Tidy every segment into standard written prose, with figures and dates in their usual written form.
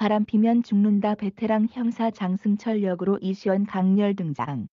바람피면 죽는다 베테랑 형사 장승철 역으로 이시연 강렬 등장.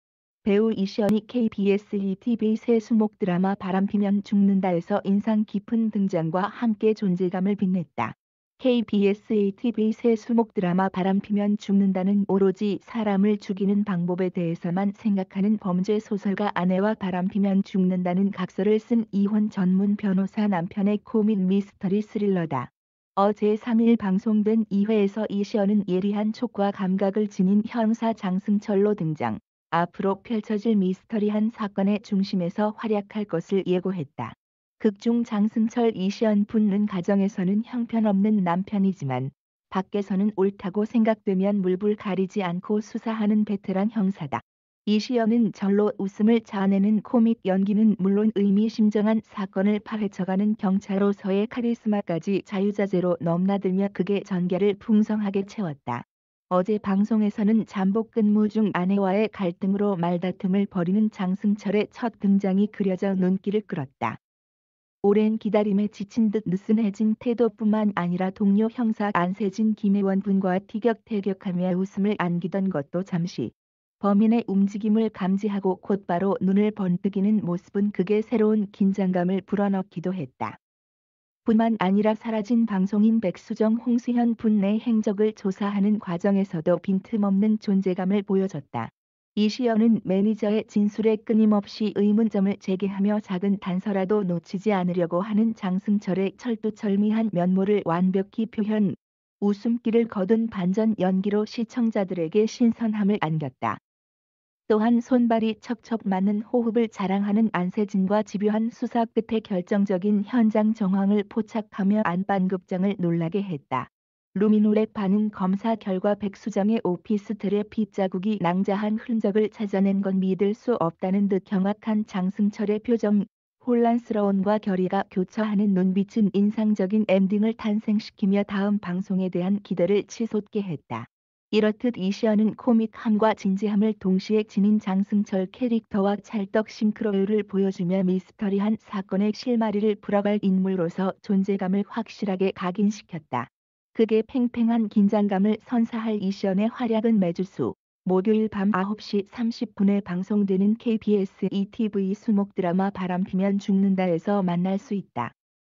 배우 이시연이 KBS ETV 새 수목 드라마 바람피면 죽는다에서 인상 깊은 등장과 함께 존재감을 빛냈다. KBS ETV 새 수목 드라마 바람피면 죽는다는 오로지 사람을 죽이는 방법에 대해서만 생각하는 범죄 소설가 아내와 바람피면 죽는다는 각서를 쓴 이혼 전문 변호사 남편의 코믹 미스터리 스릴러다. 어제 3일 방송된 2회에서 이시연은 예리한 촉과 감각을 지닌 형사 장승철로 등장. 앞으로 펼쳐질 미스터리한 사건의 중심에서 활약할 것을 예고했다. 극중 장승철 이시연 붙는 가정에서는 형편없는 남편이지만 밖에서는 옳다고 생각되면 물불 가리지 않고 수사하는 베테랑 형사다. 이시연은 절로 웃음을 자아내는 코믹 연기는 물론 의미심장한 사건을 파헤쳐가는 경찰로서의 카리스마까지 자유자재로 넘나들며 극의 전개를 풍성하게 채웠다. 어제 방송에서는 잠복 근무 중 아내와의 갈등으로 말다툼을 벌이는 장승철의 첫 등장이 그려져 눈길을 끌었다. 오랜 기다림에 지친 듯 느슨해진 태도뿐만 아니라 동료 형사 안세진 김혜원 분과 티격태격하며 웃음을 안기던 것도 잠시 범인의 움직임을 감지하고 곧바로 눈을 번뜩이는 모습은 극의 새로운 긴장감을 불어넣기도 했다. 뿐만 아니라 사라진 방송인 백수정 홍수현 분의 행적을 조사하는 과정에서도 빈틈없는 존재감을 보여줬다. 이시연은 매니저의 진술에 끊임없이 의문점을 제기하며 작은 단서라도 놓치지 않으려고 하는 장승철의 철두철미한 면모를 완벽히 표현, 웃음기를 거둔 반전 연기로 시청자들에게 신선함을 안겼다. 또한 손발이 척척 맞는 호흡을 자랑하는 안세진과 집요한 수사 끝에 결정적인 현장 정황을 포착하며 안반극장을 놀라게 했다. 루미노랩 반응 검사 결과 백수정의 오피스텔에 핏자국이 낭자한 흔적을 찾아낸 건 믿을 수 없다는 듯 경악한 장승철의 표정, 혼란스러움과 결의가 교차하는 눈빛은 인상적인 엔딩을 탄생시키며 다음 방송에 대한 기대를 치솟게 했다. 이렇듯 이시연은 코믹함과 진지함을 동시에 지닌 장승철 캐릭터와 찰떡 싱크로율을 보여주며 미스터리한 사건의 실마리를 풀어갈 인물로서 존재감을 확실하게 각인시켰다. 극의 팽팽한 긴장감을 선사할 이시연의 활약은 매주 목요일 밤 9시 30분에 방송되는 KBS ETV 수목 드라마 바람피면 죽는다에서 만날 수 있다.